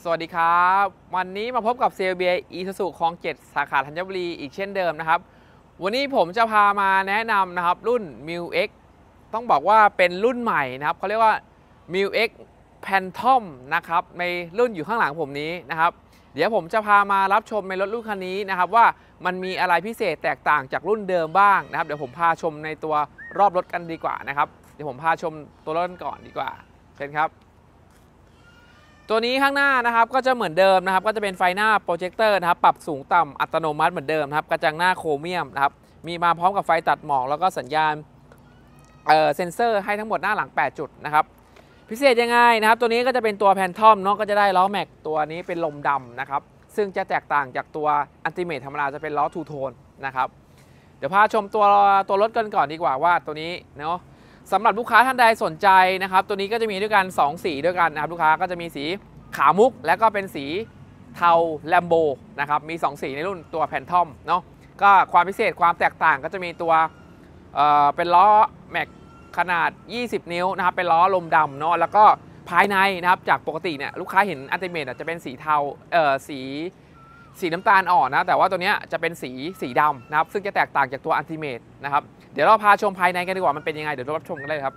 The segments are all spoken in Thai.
สวัสดีครับวันนี้มาพบกับเซลเบียอีซูซูคลอง7สาขาธัญบุรีอีกเช่นเดิมนะครับวันนี้ผมจะพามาแนะนำนะครับรุ่น Mil X ต้องบอกว่าเป็นรุ่นใหม่นะครับเขาเรียกว่า Mil X Phantom นะครับในรุ่นอยู่ข้างหลังผมนี้นะครับเดี๋ยวผมจะพามารับชมในรถรุ่นคันนี้นะครับว่ามันมีอะไรพิเศษแตกต่างจากรุ่นเดิมบ้างนะครับเดี๋ยวผมพาชมในตัวรอบรถกันดีกว่านะครับเดี๋ยวผมพาชมตัวรถก่อนดีกว่าเชิญครับตัวนี้ข้างหน้านะครับก็จะเหมือนเดิมนะครับก็จะเป็นไฟหน้าโปรเจคเตอร์นะครับปรับสูงต่ำอัตโนมัติเหมือนเดิมนะครับกระจังหน้าโครเมียมนะครับมีมาพร้อมกับไฟตัดหมอกแล้วก็สัญญาณเซ็นเซอร์ให้ทั้งหมดหน้าหลัง8จุดนะครับพิเศษยังไงนะครับตัวนี้ก็จะเป็นตัวแพนทอมเนาะก็จะได้ล้อแม็กตัวนี้เป็นลมดำนะครับซึ่งจะแตกต่างจากตัวอัลติเมทธรรมดาจะเป็นล้อทูโทนนะครับเดี๋ยวพาชมตัวรถกันก่อนดีกว่าว่าตัวนี้เนาะสำหรับลูกค้าท่านใดสนใจนะครับตัวนี้ก็จะมีด้วยกัน2สีด้วยกันนะครับลูกค้าก็จะมีสีขาวมุกและก็เป็นสีเทาแลมโบนะครับมี2สีในรุ่นตัวแพนทอมเนาะก็ความพิเศษความแตกต่างก็จะมีตัวเป็นล้อแม็กขนาด20นิ้วนะครับเป็นล้อลมดำเนาะแล้วก็ภายในนะครับจากปกติเนี่ยลูกค้าเห็นอัลติเมทจะเป็นสีเทาสีน้ำตาลอ่อนนะแต่ว่าตัวนี้จะเป็นสีดำนะครับซึ่งจะแตกต่างจากตัวอัลติเมทนะครับเดี๋ยวเราพาชมภายในกันดีกว่ามันเป็นยังไงเดี๋ยวเรารับชมกันเลยครับ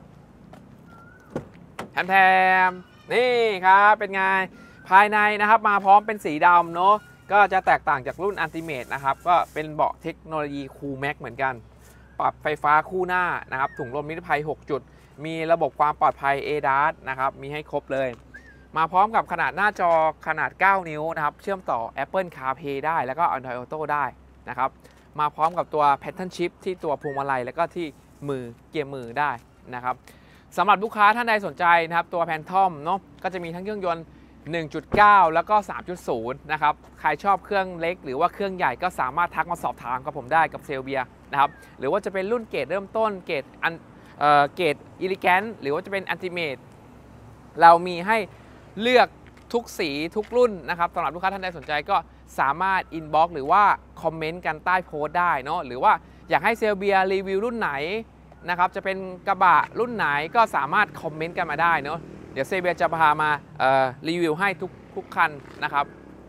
แถมนี่ครับเป็นไงภายในนะครับมาพร้อมเป็นสีดำเนาะก็จะแตกต่างจากรุ่นอัลติเมทนะครับก็เป็นเบาะเทคโนโลยีคูลแม็กเหมือนกันปรับไฟฟ้าคู่หน้านะครับถุงลมนิรภัย6จุดมีระบบความปลอดภัย ADAS นะครับมีให้ครบเลยมาพร้อมกับขนาดหน้าจอขนาด9นิ้วนะครับเชื่อมต่อ Apple CarPlay ได้แล้วก็ Android Auto ได้นะครับมาพร้อมกับตัว Pattern Shift ที่ตัวพวงมาลัยแล้วก็ที่มือเกียร์มือได้นะครับสำหรับลูกค้าท่านใดสนใจนะครับตัวแพนทอมเนาะก็จะมีทั้งเครื่องยนต์ 1.9 แล้วก็ 3.0 นะครับใครชอบเครื่องเล็กหรือว่าเครื่องใหญ่ก็สามารถทักมาสอบถามกับผมได้กับเซลเบียนะครับหรือว่าจะเป็นรุ่นเกรดเริ่มต้นเกรดอิลิแกนหรือว่าจะเป็นอัลติเมทเรามีให้เลือกทุกสีทุกรุ่นนะครับสำหรับลูกค้าท่านใดสนใจก็สามารถอินบ็อกซ์หรือว่าคอมเมนต์กันใต้โพสต์ได้เนาะหรือว่าอยากให้เซลเบียรีวิวรุ่นไหนนะครับจะเป็นกระบะรุ่นไหนก็สามารถคอมเมนต์กันมาได้เนาะเดี๋ยวเซลเบียจะพามารีวิวให้ทุกคันนะครับ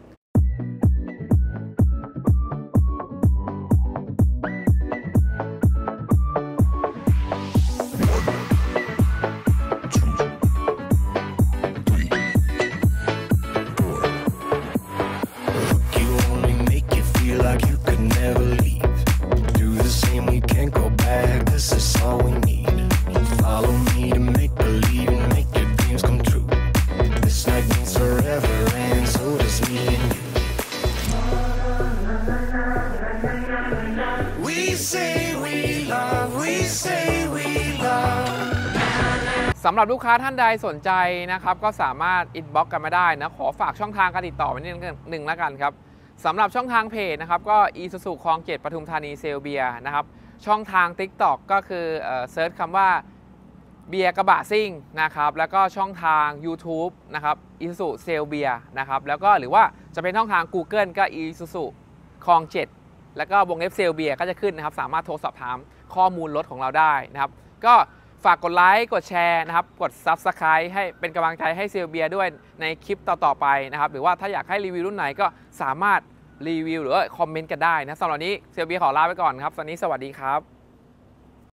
สำหรับลูกค้าท่านใดสนใจนะครับก็สามารถอินบ็อกซ์กันมาได้นะขอฝากช่องทางการติดต่อไว้นิดนึงแล้วกันครับสำหรับช่องทางเพจนะครับก็อีซูซูคลอง7ปทุมธานีเซลเบียนะครับช่องทาง TikTok ก็คือเซิร์ชคำว่าเบียร์กระบะซิ่งนะครับแล้วก็ช่องทาง YouTube นะครับอีซูซูเซลเบียนะครับแล้วก็หรือว่าจะเป็นช่องทาง Google ก็อีซูซูคลอง7แล้วก็วงเล็บเซลเบียก็จะขึ้นนะครับสามารถโทรสอบถามข้อมูลรถของเราได้นะครับก็ฝากกดไลค์กดแชร์นะครับกด Subscribe ให้เป็นกำลังใจให้เซลเบียด้วยในคลิปต่อๆไปนะครับหรือว่าถ้าอยากให้รีวิวรุ่นไหนก็สามารถรีวิวหรือว่าคอมเมนต์กันได้นะสำหรับวันนี้เซลเบียขอลาไปก่อนครับตอนนี้สวัสดีครับ